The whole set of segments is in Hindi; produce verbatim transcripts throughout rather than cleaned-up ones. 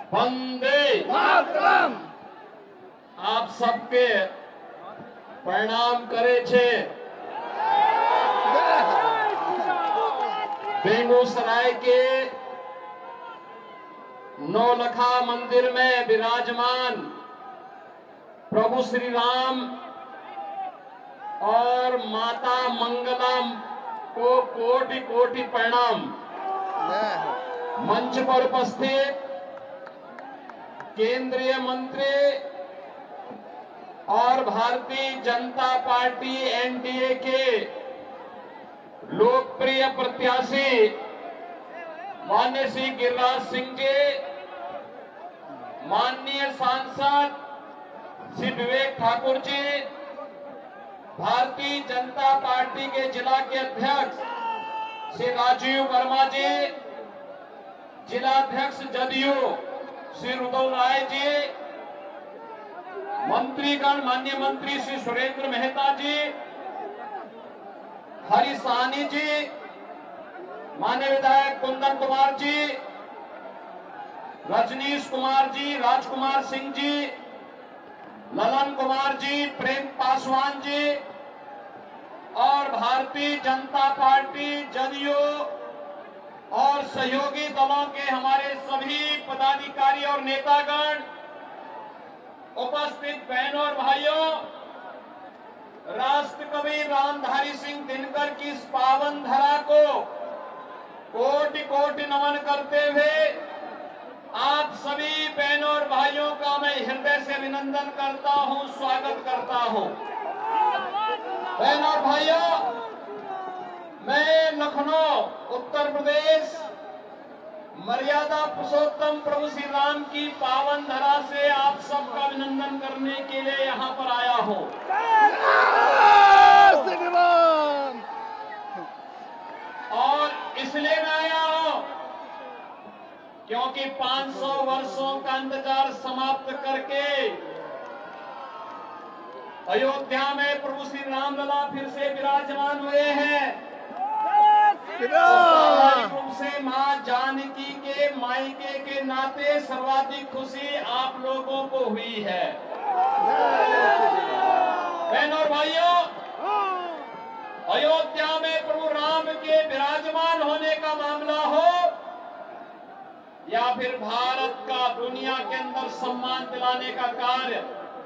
वंदे मातरम। आप सबके प्रणाम करे छे। बेगूसराय के नौलखा मंदिर में विराजमान प्रभु श्री राम और माता मंगला को कोटि कोटि प्रणाम। मंच पर उपस्थित केंद्रीय मंत्री और भारतीय जनता पार्टी एनडीए के लोकप्रिय प्रत्याशी माननीय श्री गिरिराज सिंह जी, माननीय सांसद श्री विवेक ठाकुर जी, भारतीय जनता पार्टी के जिला के अध्यक्ष श्री राजीव वर्मा जी, जिला अध्यक्ष जदयू श्री रुदल राय जी, मंत्रीगण माननीय मंत्री श्री सुरेंद्र मेहता जी, हरि साहनी जी, माननीय विधायक कुंदन कुमार जी, रजनीश कुमार जी, राजकुमार सिंह जी, ललन कुमार जी, प्रेम पासवान जी और भारतीय जनता पार्टी जदयू और सहयोगी दलों के हमारे सभी पदाधिकारी और नेतागण, उपस्थित बहनों और भाइयों, राष्ट्र कवि रामधारी सिंह दिनकर की इस पावन धरा को कोटि कोटि नमन करते हुए आप सभी बहनों और भाइयों का मैं हृदय से अभिनंदन करता हूं, स्वागत करता हूं। बहनों और भाइयों, मैं लखनऊ उत्तर प्रदेश मर्यादा पुरुषोत्तम प्रभु श्री राम की पावन धरा से आप सबका अभिनंदन करने के लिए यहाँ पर आया हूँ। और इसलिए मैं आया हूँ क्योंकि पाँच सौ वर्षों का इंतजार समाप्त करके अयोध्या में प्रभु श्री रामलला फिर से विराजमान हुए हैं। स्वाभाविक रूप से मां जानकी के मायके के नाते सर्वाधिक खुशी आप लोगों को हुई है। बहनों और भाइयों, अयोध्या में प्रभु राम के विराजमान होने का मामला हो या फिर भारत का दुनिया के अंदर सम्मान दिलाने का कार्य,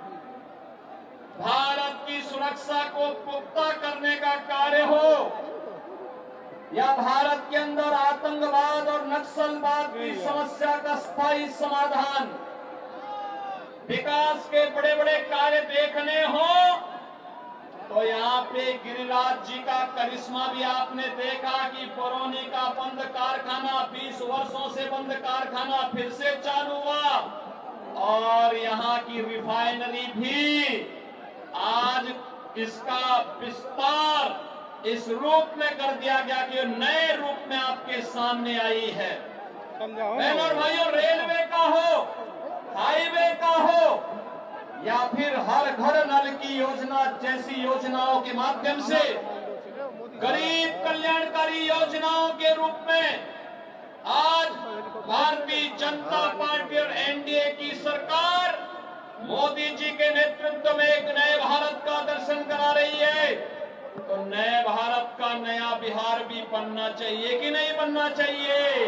भारत की सुरक्षा को पुख्ता करने का कार्य हो या भारत के अंदर आतंकवाद और नक्सलवाद की समस्या का स्थायी समाधान, विकास के बड़े बड़े कार्य देखने हो, तो यहाँ पे गिरिराज जी का करिश्मा भी आपने देखा कि बरौनी का बंद कारखाना बीस वर्षों से बंद कारखाना फिर से चालू हुआ और यहाँ की रिफाइनरी भी आज इसका विस्तार इस रूप में कर दिया गया कि नए रूप में आपके सामने आई है। बहनों और भाइयों, रेलवे का हो, हाईवे का हो या फिर हर घर नल की योजना जैसी योजनाओं के माध्यम से गरीब कल्याणकारी योजनाओं के रूप में आज भारतीय जनता पार्टी और एनडीए की सरकार मोदी जी के नेतृत्व में एक नए भारत का दर्शन करा रही है। तो नए भारत का नया बिहार भी बनना चाहिए कि नहीं बनना चाहिए?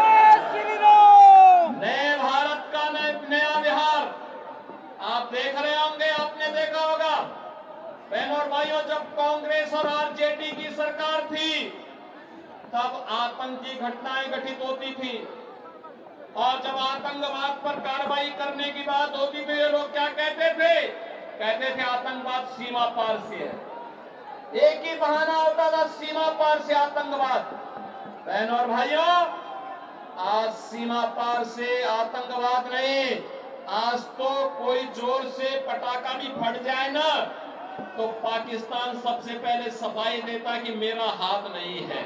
नए भारत का नया बिहार आप देख रहे होंगे, आपने देखा होगा। बहनों और भाइयों, जब कांग्रेस और आरजेडी की सरकार थी तब आतंकी घटनाएं घटित होती थी और जब आतंकवाद पर कार्रवाई करने की बात होती थी, ये लोग क्या कहते थे? कहते थे आतंकवाद सीमा पार से है। एक ही बहाना होता था, सीमा पार से आतंकवाद। बहनों और भाइयों, आज सीमा पार से आतंकवाद नहीं, आज तो कोई जोर से पटाखा भी फट जाए ना तो पाकिस्तान सबसे पहले सफाई देता कि मेरा हाथ नहीं है।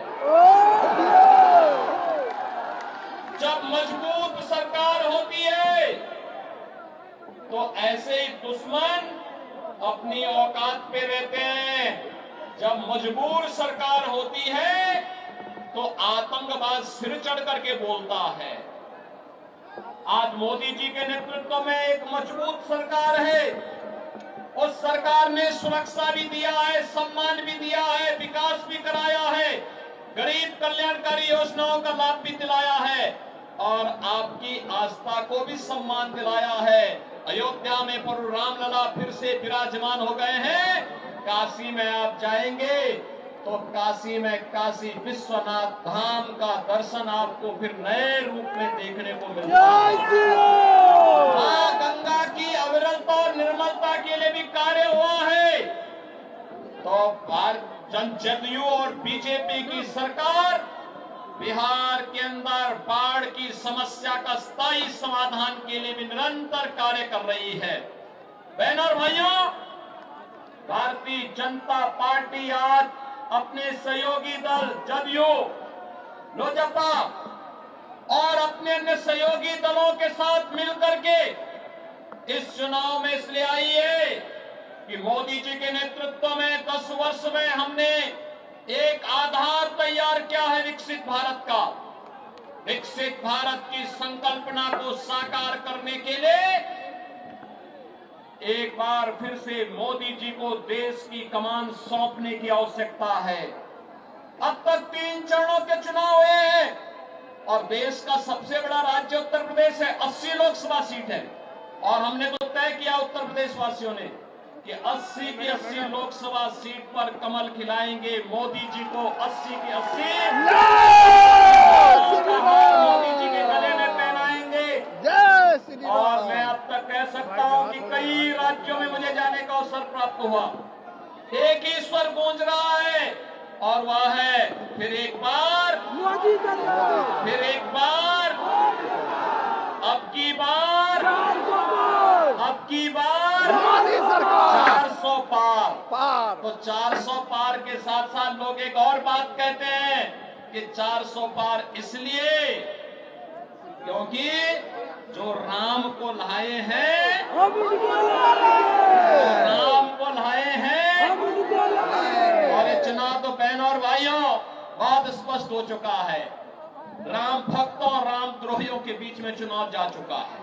जब मजबूत सरकार होती है तो ऐसे ही दुश्मन अपनी औकात पे रहते हैं। जब मजबूर सरकार होती है तो आतंकवाद सिर चढ़ करके बोलता है। आज मोदी जी के नेतृत्व में एक मजबूत सरकार है। उस सरकार ने सुरक्षा भी दिया है, सम्मान भी दिया है, विकास भी कराया है, गरीब कल्याणकारी योजनाओं का लाभ भी दिलाया है और आपकी आस्था को भी सम्मान दिलाया है। अयोध्या में प्रभु रामलला फिर से विराजमान हो गए हैं। काशी में आप जाएंगे तो काशी में काशी विश्वनाथ धाम का दर्शन आपको फिर नए रूप में देखने को मिलता है। मां गंगा की अविरलता और निर्मलता के लिए भी कार्य हुआ है। तो जदयू और बीजेपी की सरकार बिहार के अंदर बाढ़ की समस्या का स्थायी समाधान के लिए भी निरंतर कार्य कर रही है। बहनों और भाइयों, भारतीय जनता पार्टी आज अपने सहयोगी दल जदयू, लोजपा और अपने अन्य सहयोगी दलों के साथ मिलकर के इस चुनाव में इसलिए आई है कि मोदी जी के नेतृत्व में दस वर्ष में हमने एक आधार तैयार किया है विकसित भारत का। विकसित भारत की संकल्पना को साकार करने के लिए एक बार फिर से मोदी जी को देश की कमान सौंपने की आवश्यकता है। अब तक तीन चरणों के चुनाव हुए हैं और देश का सबसे बड़ा राज्य उत्तर प्रदेश है, अस्सी लोकसभा सीट है और हमने तो तय किया उत्तर प्रदेश वासियों ने कि अस्सी की अस्सी लोकसभा सीट पर कमल खिलाएंगे, मोदी जी को अस्सी की अस्सी मोदी जी के गले में पहनाएंगे। और मैं अब तक कह सकता हूं कि कई राज्यों में मुझे जाने का अवसर प्राप्त हुआ। एक ही स्वर गूंज रहा है और वह है फिर एक बार, फिर एक बार, अब की बार, अब की बार चार सौ पार, पार। तो चार सौ पार के साथ साथ लोग एक और बात कहते हैं कि चार सौ पार इसलिए क्योंकि जो राम को लाए हैं, जो राम को लाए हैं, और ये चुनाव तो बहनों और भाइयों बहुत स्पष्ट हो चुका है। राम भक्तों और राम द्रोहियों के बीच में चुनाव जा चुका है।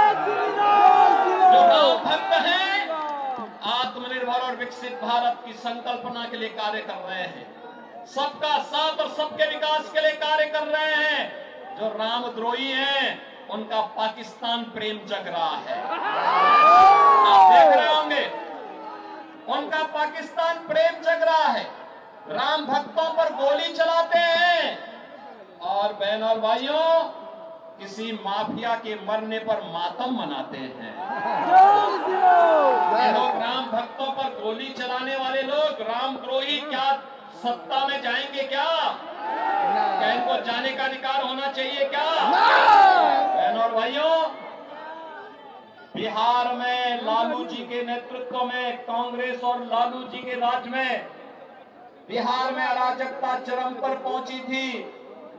जो राम भक्त हैं आत्मनिर्भर और विकसित भारत की संकल्पना के लिए कार्य कर रहे हैं, सबका साथ और सबके विकास के लिए कार्य कर रहे हैं। जो रामद्रोही हैं उनका पाकिस्तान प्रेम जग रहा है, आप देख रहे होंगे, उनका पाकिस्तान प्रेम जग रहा है। राम भक्तों पर गोली चलाते हैं और बहनों और भाइयों किसी माफिया के मरने पर मातम मनाते हैं। ये लोग राम भक्तों पर गोली चलाने वाले लोग रामद्रोही क्या सत्ता में जाएंगे क्या? क्या इनको जाने का अधिकार होना चाहिए क्या? बहनों और भाइयों, बिहार में लालू जी के नेतृत्व में कांग्रेस और लालू जी के राज में बिहार में अराजकता चरम पर पहुंची थी।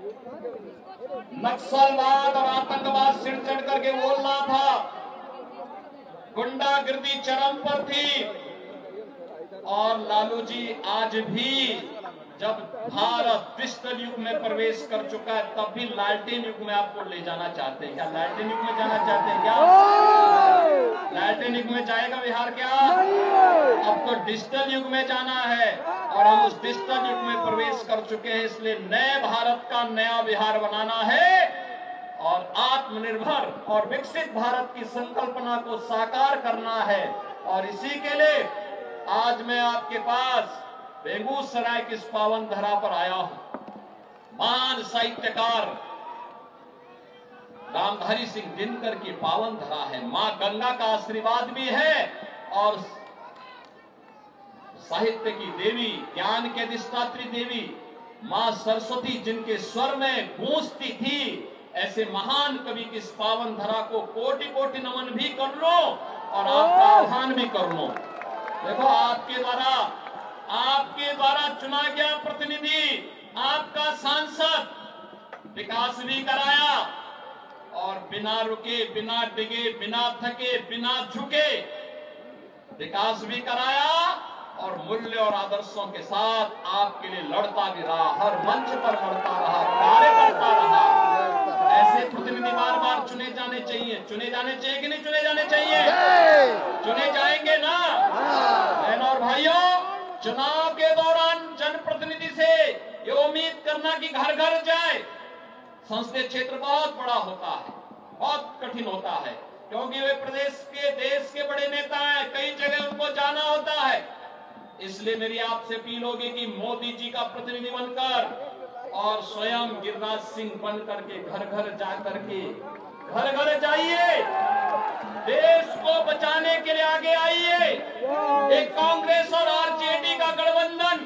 नक्सलवाद और आतंकवाद सिर चढ़ करके बोल रहा था, गुंडागिर्दी चरम पर थी। और लालू जी आज भी जब भारत डिजिटल युग में प्रवेश कर चुका है तब भी लालटेन युग में आपको ले जाना चाहते हैं क्या? लालटेन युग में जाना चाहते हैं क्या? लालटेन युग में जाएगा बिहार क्या? अब तो डिजिटल युग में जाना है और हम उस डिजिटल युग में प्रवेश कर चुके हैं। इसलिए नए भारत का नया बिहार बनाना है और आत्मनिर्भर और विकसित भारत की संकल्पना को साकार करना है। और इसी के लिए आज मैं आपके पास बेगूसराय की इस पावन धरा पर आया हूं। महान साहित्यकार रामधारी सिंह दिनकर की पावन धरा है। मां गंगा का आशीर्वाद भी है और साहित्य की देवी, ज्ञान के अधिष्ठात्री देवी मां सरस्वती जिनके स्वर में गूंजती थी, ऐसे महान कवि की इस पावन धरा को कोटि कोटि नमन भी कर लो और आपका आह्वान भी कर लो। देखो, आपके द्वारा आपके द्वारा चुना गया प्रतिनिधि, आपका सांसद विकास भी कराया और बिना रुके, बिना डिगे, बिना थके, बिना झुके विकास भी कराया और मूल्य और आदर्शों के साथ आपके लिए लड़ता भी रहा, हर मंच पर लड़ता रहा, कार्य करता रहा। ऐसे प्रतिनिधि बार बार चुने जाने चाहिए। चुने जाने चाहिए कि नहीं चुने जाने चाहिए? चुने जाएंगे ना बहनों और भाइयों। चुनाव के दौरान जनप्रतिनिधि से ये उम्मीद करना कि घर घर जाए, संसदीय क्षेत्र बहुत बड़ा होता है, बहुत कठिन होता है, क्योंकि वे प्रदेश के देश के बड़े नेता हैं, कई जगह उनको जाना होता है। इसलिए मेरी आपसे अपील होगी कि मोदी जी का प्रतिनिधि बनकर और स्वयं गिरिराज सिंह बन करके घर घर जाकर के घर घर जाइए, देश को बचाने के लिए आगे आइए। एक कांग्रेस और आरजेडी का गठबंधन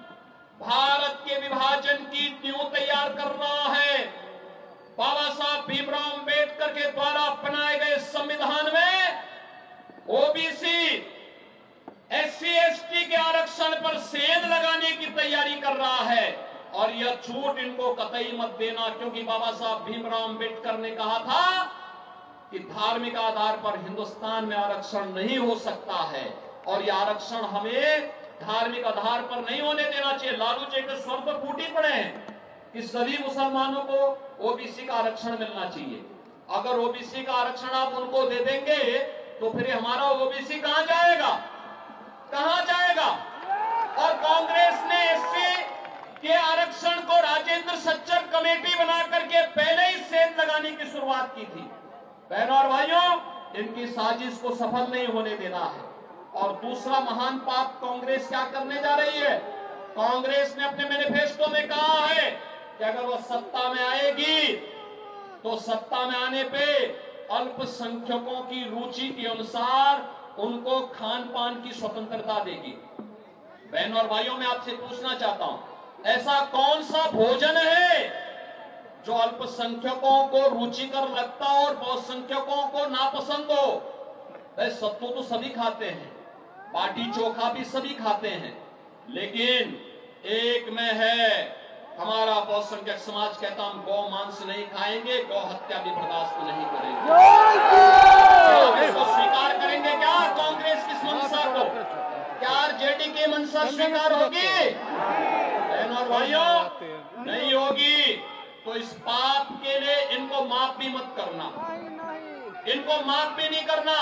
भारत के विभाजन की नींव तैयार कर रहा है। बाबा साहब भीमराव अंबेडकर के द्वारा बनाए गए संविधान में ओबीसी, एससी, एसटी के आरक्षण पर सेंध लगाने की तैयारी कर रहा है। और यह छूट इनको कतई मत देना, क्योंकि बाबा साहब भीमराव अंबेडकर ने कहा था कि धार्मिक आधार पर हिंदुस्तान में आरक्षण नहीं हो सकता है, और यह आरक्षण हमें धार्मिक आधार पर नहीं होने देना चाहिए। लालू जी के स्वर पर फूटी पड़े हैं कि सभी मुसलमानों को ओबीसी का आरक्षण मिलना चाहिए। अगर ओबीसी का आरक्षण आप उनको दे देंगे तो फिर हमारा ओबीसी कहां जाएगा, कहां जाएगा? और कांग्रेस ने एससी के आरक्षण को राजेंद्र सच्चर कमेटी बना करके पहले ही सेंध लगाने की शुरुआत की थी। बहनों और भाइयों, इनकी साजिश को सफल नहीं होने देना है। और दूसरा महान पाप कांग्रेस क्या करने जा रही है? कांग्रेस ने अपने मैनिफेस्टो में कहा है कि अगर वो सत्ता में आएगी तो सत्ता में आने पे अल्पसंख्यकों की रुचि के अनुसार उनको खान पान की स्वतंत्रता देगी। बहनों और भाइयों, मैं आपसे पूछना चाहता हूं, ऐसा कौन सा भोजन है जो अल्पसंख्यकों को रुचिकर लगता हो और बहुसंख्यकों को नापसंद हो? भाई सत्तू तो सभी खाते हैं, बाटी चोखा भी सभी खाते हैं, लेकिन एक में है, हमारा बहुसंख्यक समाज कहता हम गौ मांस नहीं खाएंगे, गौ हत्या भी बर्दाश्त नहीं करेंगे। क्या इसको स्वीकार करेंगे क्या कांग्रेस की मंशा को? क्या आरजेडी की मंशा स्वीकार होगी? बहनों और भाइयों, नहीं होगी। तो इस पाप के लिए इनको माफ भी मत करना, इनको माफ भी नहीं करना।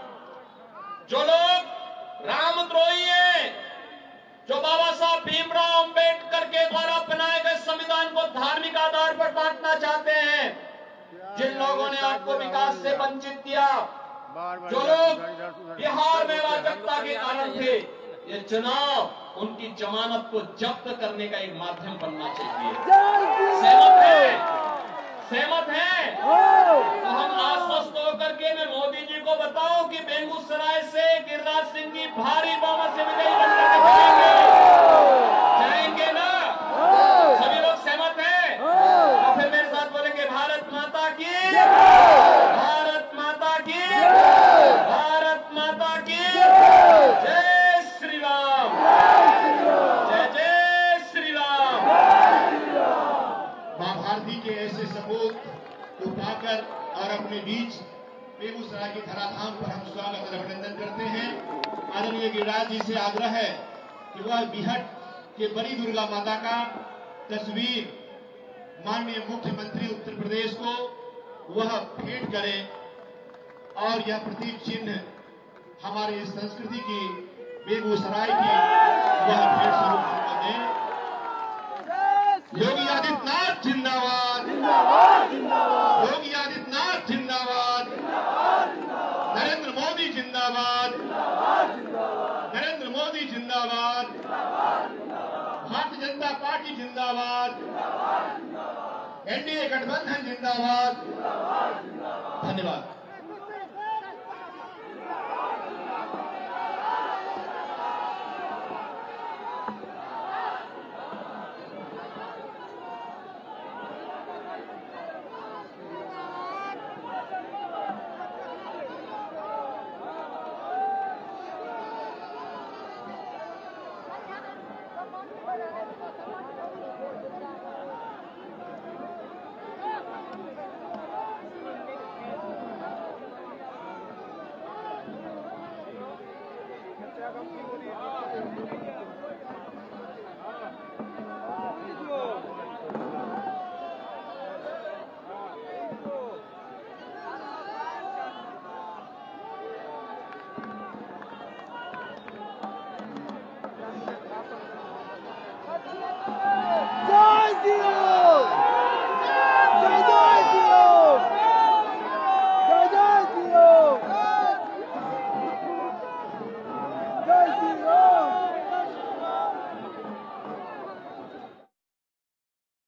जो लोग रामद्रोही हैं, जो बाबा साहब भीमराव अंबेडकर के द्वारा बनाए गए संविधान को धार्मिक आधार पर बांटना चाहते हैं, जिन लोगों ने आपको विकास से वंचित किया, जो लोग बिहार में अराजकता के कारण थे, ये चुनाव उनकी जमानत को जब्त करने का एक माध्यम बनना चाहिए। सहमत है? सहमत है? तो हम आश्वस्त होकर के मैं मोदी जी को बताऊं कि बेगूसराय से गिरिराज सिंह की भारी बहुमत से विजयी बनकर जाएंगे, जाएंगे ना? सभी लोग सहमत हैं? तो फिर मेरे साथ बोलेंगे भारत माता की, भारत माता की, भारत माता की जय श्री राम, जय जय श्री राम। मां भारती के ऐसे सपूत को पाकर और अपने बीच बेगूसराय की धराधाम पर हम स्वागत और अभिनंदन करते हैं। आदरणीय गिरिराज जी से आग्रह है कि वह बिहट के बड़ी दुर्गा माता का तस्वीर माननीय मुख्यमंत्री उत्तर प्रदेश को वह भेंट करें और यह प्रतीक चिन्ह हमारी इस संस्कृति की, बेगूसराय की वह भेंट स्वरूप हमको दें। योगी आदित्यनाथ जिंदाबाद, योगी आदित्यनाथ जिंदाबाद, नरेंद्र मोदी जिंदाबाद, नरेंद्र मोदी जिंदाबाद, भारतीय जनता पार्टी जिंदाबाद, एनडीए गठबंधन जिंदाबाद। धन्यवाद। क्या कंपनी हो रही है?